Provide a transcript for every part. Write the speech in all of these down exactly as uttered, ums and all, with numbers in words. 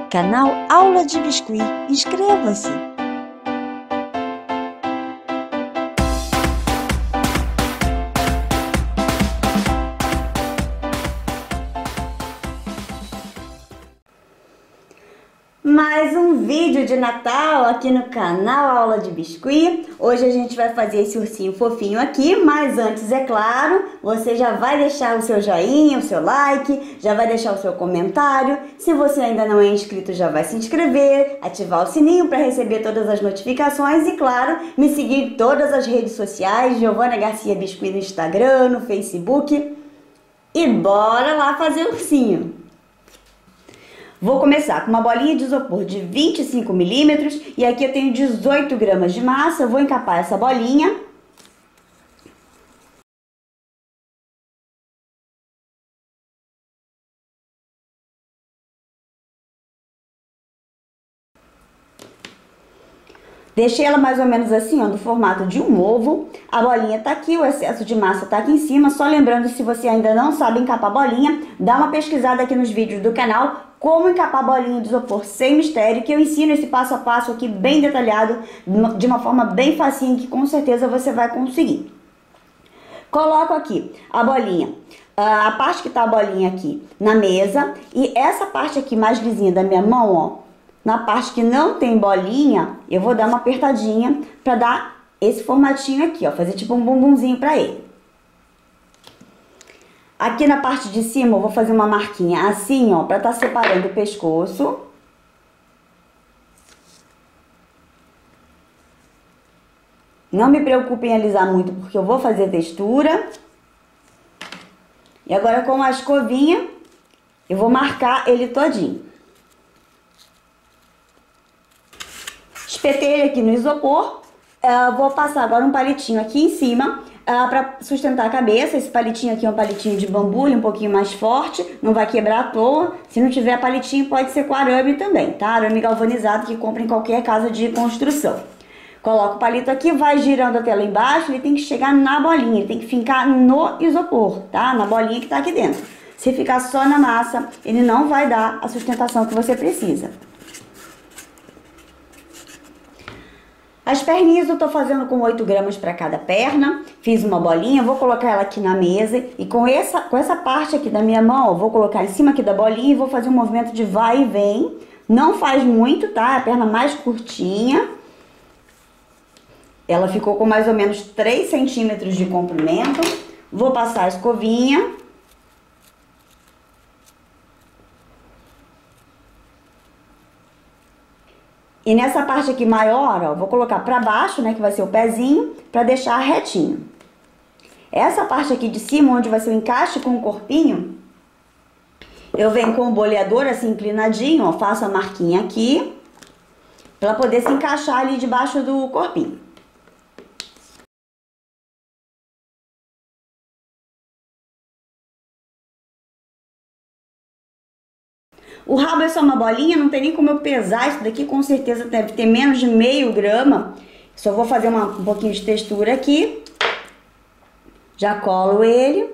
Canal Aula de Biscuit. Inscreva-se! Mais um vídeo de Natal aqui no canal Aula de Biscuit. Hoje a gente vai fazer esse ursinho fofinho aqui, mas antes, é claro, você já vai deixar o seu joinha, o seu like, já vai deixar o seu comentário. Se você ainda não é inscrito, já vai se inscrever, ativar o sininho para receber todas as notificações e, claro, me seguir em todas as redes sociais, Giovana Garcia Biscuit no Instagram, no Facebook. E bora lá fazer o ursinho! Vou começar com uma bolinha de isopor de vinte e cinco milímetros e aqui eu tenho dezoito gramas de massa. Eu vou encapar essa bolinha. Deixei ela mais ou menos assim, ó, no formato de um ovo. A bolinha tá aqui, o excesso de massa tá aqui em cima. Só lembrando, se você ainda não sabe encapar bolinha, dá uma pesquisada aqui nos vídeos do canal como encapar bolinha de isopor sem mistério, que eu ensino esse passo a passo aqui bem detalhado, de uma forma bem facinho, que com certeza você vai conseguir. Coloco aqui a bolinha, a parte que tá a bolinha aqui na mesa, e essa parte aqui mais lisinha da minha mão, ó, na parte que não tem bolinha, eu vou dar uma apertadinha pra dar esse formatinho aqui, ó, fazer tipo um bumbumzinho pra ele. Aqui na parte de cima eu vou fazer uma marquinha assim, ó, pra tá separando o pescoço. Não me preocupe em alisar muito, porque eu vou fazer textura. E agora com a escovinha, eu vou marcar ele todinho. Espetei ele aqui no isopor. Uh, vou passar agora um palitinho aqui em cima uh, para sustentar a cabeça. Esse palitinho aqui é um palitinho de bambu, um pouquinho mais forte, não vai quebrar à toa. Se não tiver palitinho, pode ser com arame também, tá? Arame galvanizado que compra em qualquer casa de construção. Coloca o palito aqui, vai girando até lá embaixo, ele tem que chegar na bolinha, ele tem que fincar no isopor, tá? Na bolinha que tá aqui dentro. Se ficar só na massa, ele não vai dar a sustentação que você precisa. As perninhas eu tô fazendo com oito gramas para cada perna. Fiz uma bolinha, vou colocar ela aqui na mesa. E com essa, com essa parte aqui da minha mão, eu vou colocar em cima aqui da bolinha e vou fazer um movimento de vai e vem. Não faz muito, tá? A perna mais curtinha. Ela ficou com mais ou menos três centímetros de comprimento. Vou passar a escovinha. E nessa parte aqui maior, ó, vou colocar pra baixo, né, que vai ser o pezinho, pra deixar retinho. Essa parte aqui de cima, onde vai ser o encaixe com o corpinho, eu venho com o boleador assim inclinadinho, ó, faço a marquinha aqui, pra poder se encaixar ali debaixo do corpinho. O rabo é só uma bolinha, não tem nem como eu pesar isso daqui, com certeza deve ter menos de meio grama. Só vou fazer uma, um pouquinho de textura aqui. Já colo ele.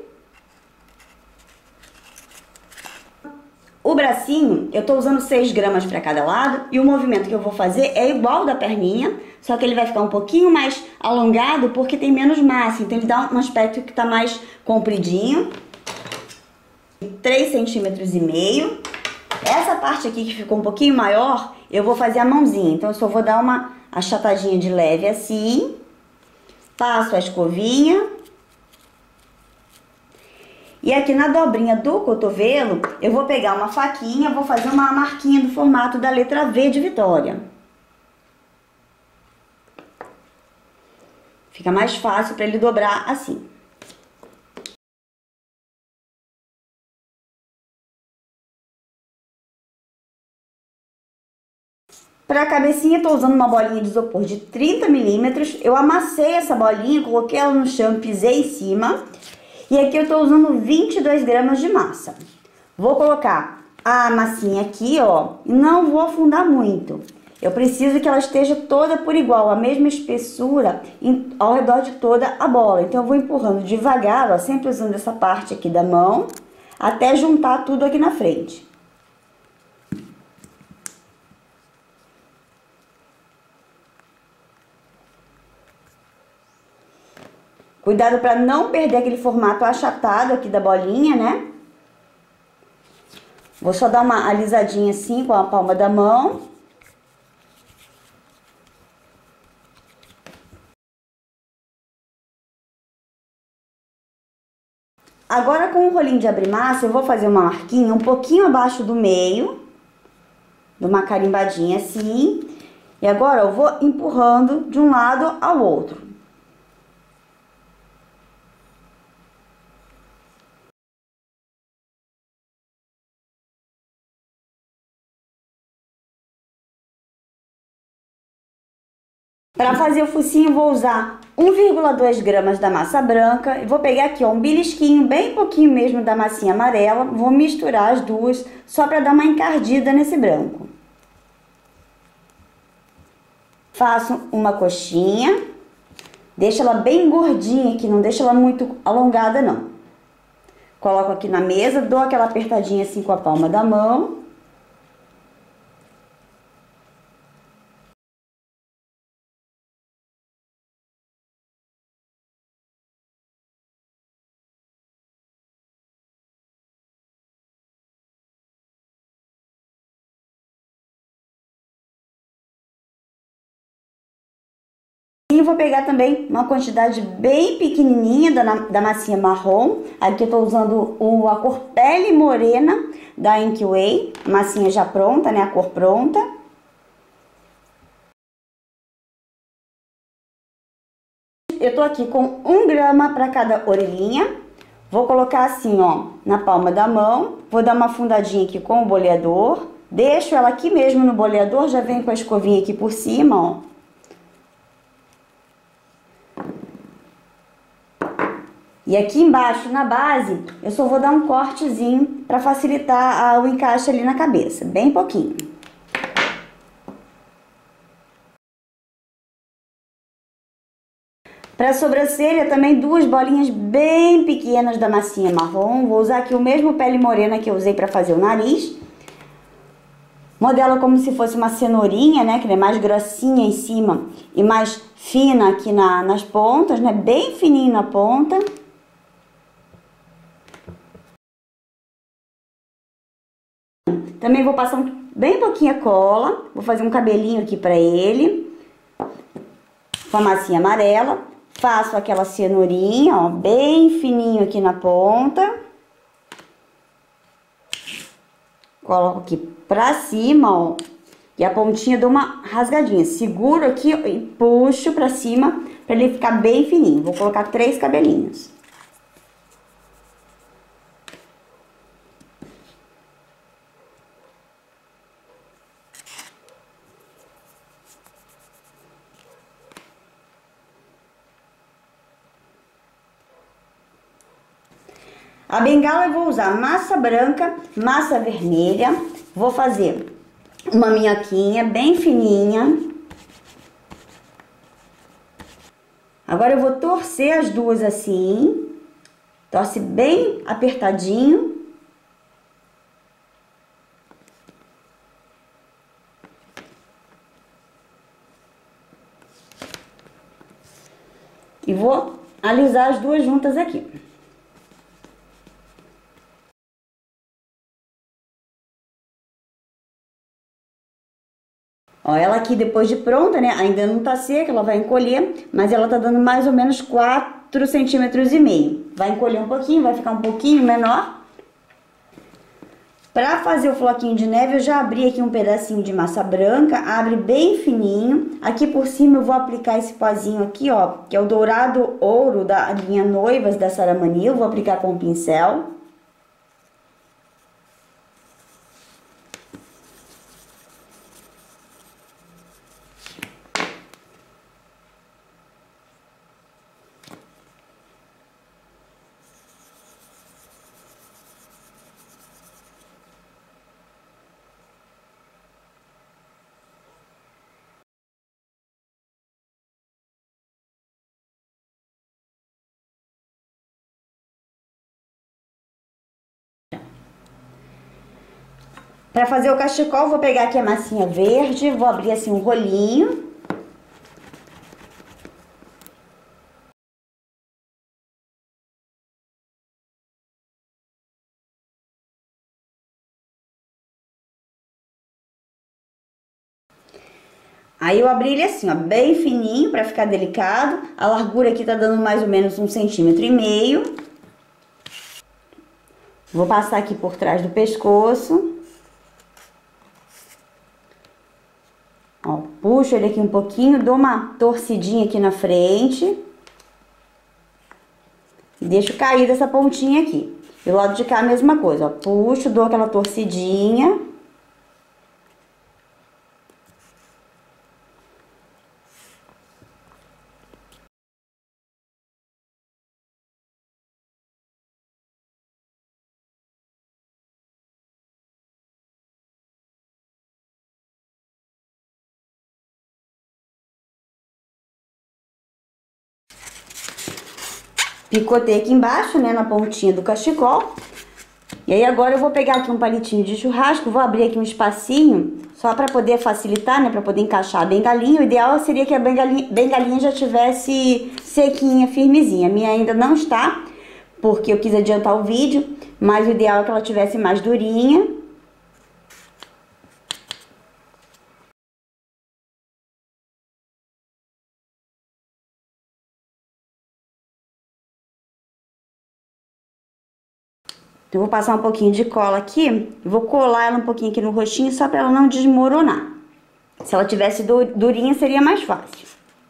O bracinho, eu tô usando seis gramas para cada lado. E o movimento que eu vou fazer é igual da perninha, só que ele vai ficar um pouquinho mais alongado porque tem menos massa. Então ele dá um aspecto que tá mais compridinho. três centímetros e meio. Essa parte aqui que ficou um pouquinho maior, eu vou fazer a mãozinha. Então, eu só vou dar uma achatadinha de leve assim. Passo a escovinha. E aqui na dobrinha do cotovelo, eu vou pegar uma faquinha, vou fazer uma marquinha do formato da letra V de Vitória. Fica mais fácil para ele dobrar assim. Para a cabecinha, estou usando uma bolinha de isopor de trinta milímetros. Eu amassei essa bolinha, coloquei ela no chão, pisei em cima. E aqui eu estou usando vinte e dois gramas de massa. Vou colocar a massinha aqui, ó, e não vou afundar muito. Eu preciso que ela esteja toda por igual, a mesma espessura em, ao redor de toda a bola. Então, eu vou empurrando devagar, ó, sempre usando essa parte aqui da mão, até juntar tudo aqui na frente. Cuidado para não perder aquele formato achatado aqui da bolinha, né? Vou só dar uma alisadinha assim com a palma da mão. Agora, com o rolinho de abrir massa, eu vou fazer uma marquinha um pouquinho abaixo do meio, de uma carimbadinha assim. E agora eu vou empurrando de um lado ao outro. Para fazer o focinho, vou usar um vírgula dois gramas da massa branca. E vou pegar aqui, ó, um belisquinho, bem pouquinho mesmo da massinha amarela. Vou misturar as duas, só para dar uma encardida nesse branco. Faço uma coxinha. Deixa ela bem gordinha aqui, não deixa ela muito alongada, não. Coloco aqui na mesa, dou aquela apertadinha assim com a palma da mão. E vou pegar também uma quantidade bem pequenininha da, da massinha marrom. Aqui eu tô usando o, a cor Pele Morena da Inkway. Massinha já pronta, né? A cor pronta. Eu tô aqui com um grama para cada orelhinha. Vou colocar assim, ó, na palma da mão. Vou dar uma afundadinha aqui com o boleador. Deixo ela aqui mesmo no boleador, já venho com a escovinha aqui por cima, ó. E aqui embaixo, na base, eu só vou dar um cortezinho para facilitar o encaixe ali na cabeça, bem pouquinho. Para a sobrancelha, também duas bolinhas bem pequenas da massinha marrom. Vou usar aqui o mesmo Pele Morena que eu usei para fazer o nariz. Modelo como se fosse uma cenourinha, né? Que é mais grossinha em cima e mais fina aqui na, nas pontas, né? Bem fininho na ponta. Também vou passar um, bem pouquinho cola. Vou fazer um cabelinho aqui pra ele. Com a massinha amarela. Faço aquela cenourinha, ó, bem fininho aqui na ponta. Coloco aqui pra cima, ó. E a pontinha dou uma rasgadinha. Seguro aqui ó, e puxo pra cima pra ele ficar bem fininho. Vou colocar três cabelinhos. A bengala eu vou usar massa branca, massa vermelha. Vou fazer uma minhoquinha bem fininha. Agora eu vou torcer as duas assim. Torce bem apertadinho. E vou alisar as duas juntas aqui. Ó, ela aqui depois de pronta, né? Ainda não tá seca, ela vai encolher, mas ela tá dando mais ou menos quatro centímetros e meio. Vai encolher um pouquinho, vai ficar um pouquinho menor. Pra fazer o floquinho de neve, eu já abri aqui um pedacinho de massa branca, abre bem fininho. Aqui por cima eu vou aplicar esse pozinho aqui, ó, que é o dourado ouro da linha Noivas da Saramani. Eu vou aplicar com o pincel. Para fazer o cachecol, vou pegar aqui a massinha verde, vou abrir assim um rolinho. Aí eu abri ele assim, ó, bem fininho para ficar delicado. A largura aqui tá dando mais ou menos um centímetro e meio. Vou passar aqui por trás do pescoço. Ó, puxo ele aqui um pouquinho, dou uma torcidinha aqui na frente. E deixo cair dessa pontinha aqui. E do lado de cá a mesma coisa, ó, puxo, dou aquela torcidinha. Picotei aqui embaixo, né, na pontinha do cachecol. E aí agora eu vou pegar aqui um palitinho de churrasco, vou abrir aqui um espacinho, só para poder facilitar, né, para poder encaixar a bengalinha. O ideal seria que a bengalinha, bengalinha já tivesse sequinha, firmezinha. A minha ainda não está, porque eu quis adiantar o vídeo, mas o ideal é que ela tivesse mais durinha. Eu vou passar um pouquinho de cola aqui, vou colar ela um pouquinho aqui no rostinho, só para ela não desmoronar. Se ela tivesse durinha, seria mais fácil.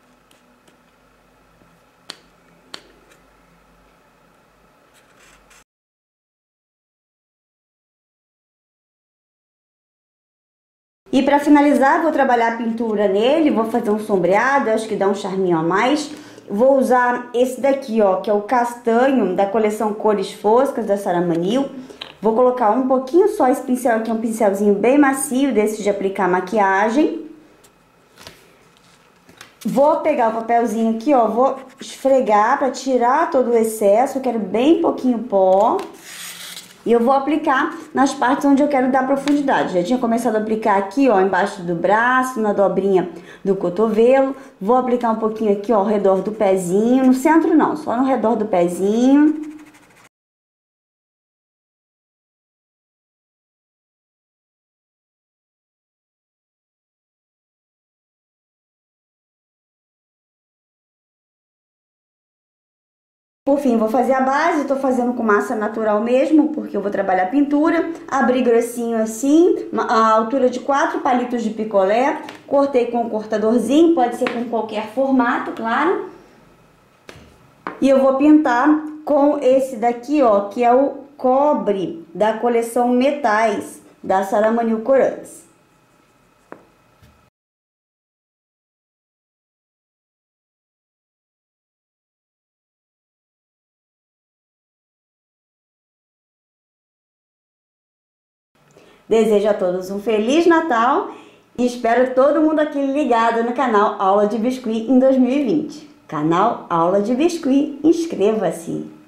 E para finalizar, vou trabalhar a pintura nele, vou fazer um sombreado, acho que dá um charminho a mais. Vou usar esse daqui, ó, que é o castanho da coleção Cores Foscas da Saramanil. Vou colocar um pouquinho só esse pincel aqui, um pincelzinho bem macio, desse de aplicar maquiagem. Vou pegar o papelzinho aqui, ó, vou esfregar para tirar todo o excesso, eu quero bem pouquinho pó. E eu vou aplicar nas partes onde eu quero dar profundidade. Já tinha começado a aplicar aqui, ó, embaixo do braço, na dobrinha do cotovelo. Vou aplicar um pouquinho aqui, ó, ao redor do pezinho. No centro não, só no redor do pezinho. Por fim, vou fazer a base, tô fazendo com massa natural mesmo, porque eu vou trabalhar pintura. Abri grossinho assim, a altura de quatro palitos de picolé. Cortei com um cortadorzinho, pode ser com qualquer formato, claro. E eu vou pintar com esse daqui, ó, que é o cobre da coleção Metais, da Saramanil Corantes. Desejo a todos um Feliz Natal e espero todo mundo aqui ligado no canal Aula de Biscuit em dois mil e vinte. Canal Aula de Biscuit, inscreva-se!